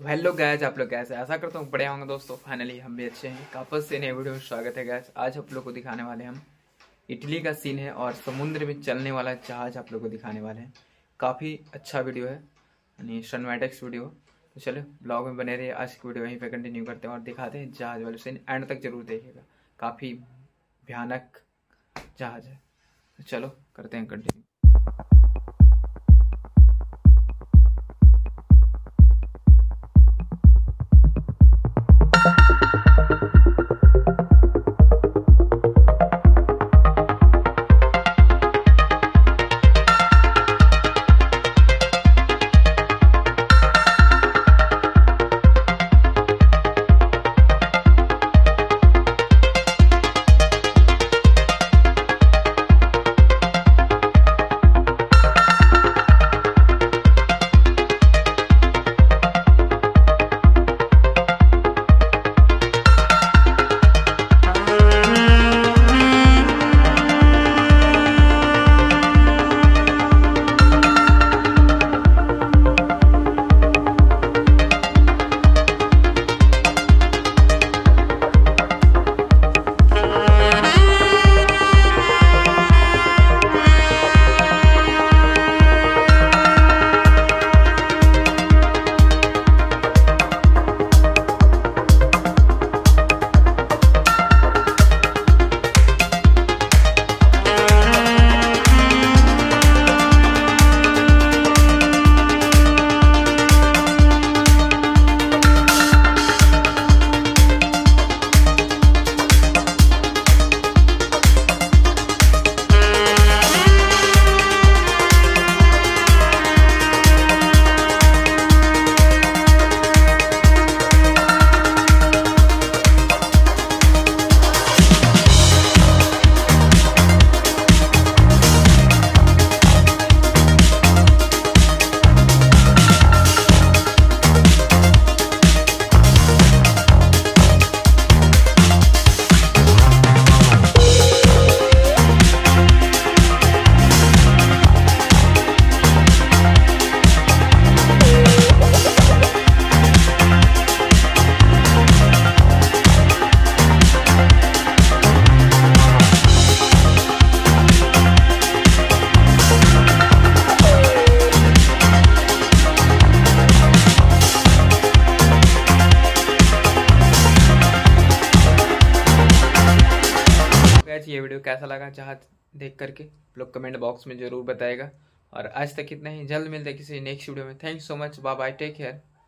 Hello guys, आप लोग कैसे? आशा करता हूँ बढ़िया होंगे दोस्तों। फाइनली हम भी अच्छे हैं। वापस से नए वीडियो में स्वागत है गैस। आज आप लोग को दिखाने वाले हम इटली का सीन है और समुद्र में चलने वाला जहाज आप लोग को दिखाने वाले हैं। काफ़ी अच्छा वीडियो है, यानी सनमैटिक्स वीडियो। तो चलो ब्लॉग में बने रहिए। आज की वीडियो वहीं पर कंटिन्यू करते हैं और दिखाते हैं जहाज वाले सीन। एंड तक जरूर देखिएगा, काफ़ी भयानक जहाज है। तो चलो करते हैं कंटिन्यू। ये वीडियो कैसा लगा जहाज देख करके लोग कमेंट बॉक्स में जरूर बताएगा। और आज तक इतना ही, जल्द मिलते हैं किसी नेक्स्ट वीडियो में। Thank you so much, bye bye, take care.